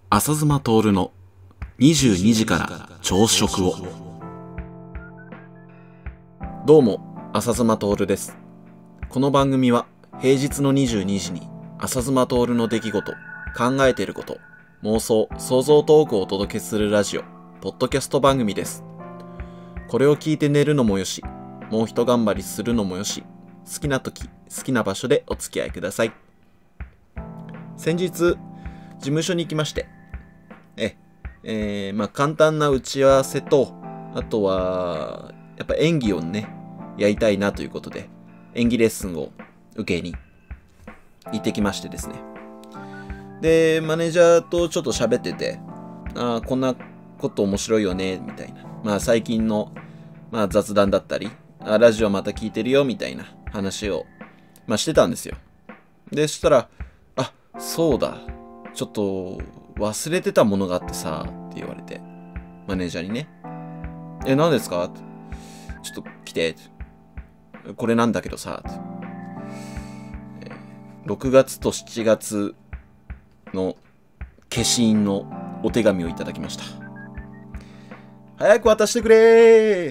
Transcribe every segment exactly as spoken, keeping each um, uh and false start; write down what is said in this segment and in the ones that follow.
浅妻徹のにじゅうにじから朝食を。どうも、浅妻徹です。この番組は平日のにじゅうにじに浅妻徹の出来事、考えていること、妄想、想像トークをお届けするラジオ、ポッドキャスト番組です。これを聞いて寝るのもよし、もう一頑張りするのもよし、好きな時、好きな場所でお付き合いください。先日、事務所に行きまして、え、えー、まあ簡単な打ち合わせと、あとは、やっぱ演技をね、やりたいなということで、演技レッスンを受けに行ってきましてですね。で、マネージャーとちょっと喋ってて、ああ、こんなこと面白いよね、みたいな。まあ最近の、まあ、雑談だったり、あ、ラジオまた聞いてるよ、みたいな話を、まあしてたんですよ。で、そしたら、あ、そうだ、ちょっと忘れてたものがあってさ、って言われて、マネージャーにね。え、何ですか？ちょっと来て。これなんだけどさ、ろくがつとしちがつの消印のお手紙をいただきました。早く渡してくれー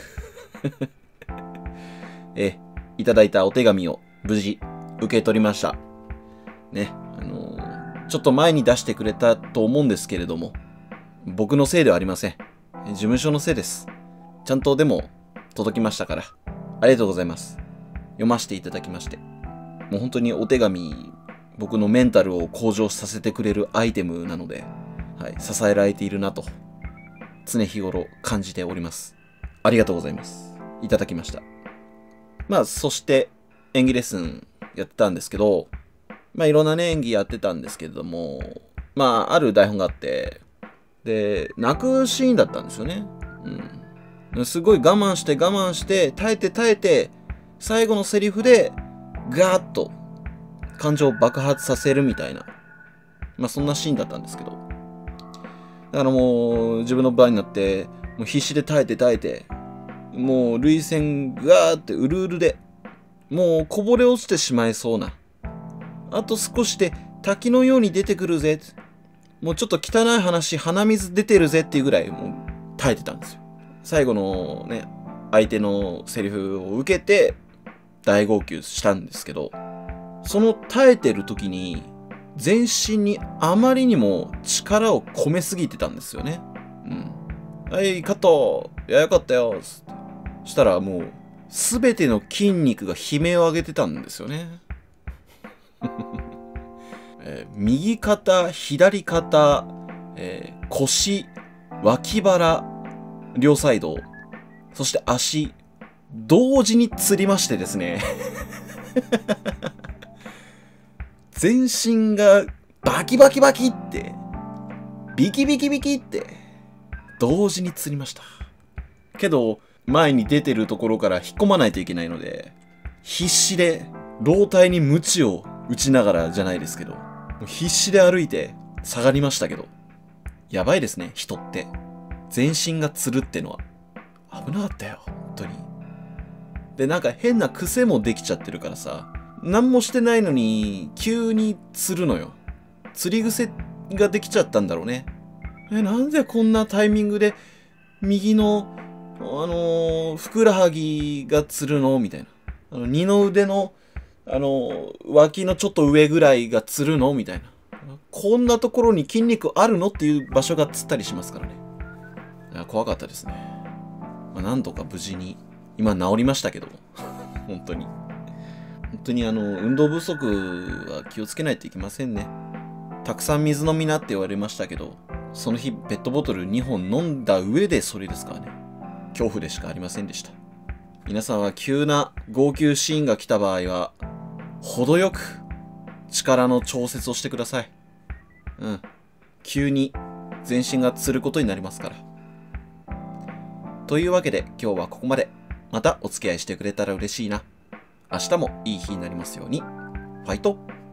え、いただいたお手紙を無事受け取りました。ね、あのー、ちょっと前に出してくれたと思うんですけれども、僕のせいではありません。事務所のせいです。ちゃんとでも届きましたから、ありがとうございます。読ませていただきまして。もう本当にお手紙、僕のメンタルを向上させてくれるアイテムなので、はい、支えられているなと、常日頃感じております。ありがとうございます。いただきました。まあ、そして演技レッスンやってたんですけど、まあいろんなね、演技やってたんですけれども、まあ、ある台本があって、で、泣くシーンだったんですよね。うん。すごい我慢して我慢して、耐えて耐えて、最後のセリフで、ガーッと感情を爆発させるみたいな、まあそんなシーンだったんですけど、だからもう自分の場合になって、もう必死で耐えて耐えて、もう涙腺ガーってうるうるで、もうこぼれ落ちてしまいそうな、あと少しで滝のように出てくるぜ、もうちょっと汚い話、鼻水出てるぜっていうぐらいもう耐えてたんですよ。最後のね、相手のセリフを受けて大号泣したんですけど、その耐えてる時に全身にあまりにも力を込めすぎてたんですよね。うん。はい、カット。いや、よかったよ。そしたらもう全ての筋肉が悲鳴を上げてたんですよね。えー、右肩、左肩、えー、腰、脇腹、両サイド、そして足、同時につりましてですね。全身がバキバキバキって、ビキビキビキって、同時につりました。けど、前に出てるところから引っ込まないといけないので、必死で、老体に鞭を打ちながらじゃないですけど、必死で歩いて下がりましたけど、やばいですね、人って。全身がつるってのは。危なかったよ、本当に。で、なんか変な癖もできちゃってるからさ、何もしてないのに急につるのよ。釣り癖ができちゃったんだろうね。え、なんでこんなタイミングで右の、あのー、ふくらはぎがつるのみたいな。あの二の腕の、あのー、脇のちょっと上ぐらいがつるのみたいな。こんなところに筋肉あるのっていう場所がつったりしますからね。いや、怖かったですね。まあ、なんとか無事に、今治りましたけど、本当に。本当にあの、運動不足は気をつけないといけませんね。たくさん水飲みなって言われましたけど、その日ペットボトルにほん飲んだ上でそれですからね。恐怖でしかありませんでした。皆さんは急な号泣シーンが来た場合は、程よく力の調節をしてください。うん。急に全身がつることになりますから。というわけで今日はここまで。またお付き合いしてくれたら嬉しいな。明日もいい日になりますように。ファイト！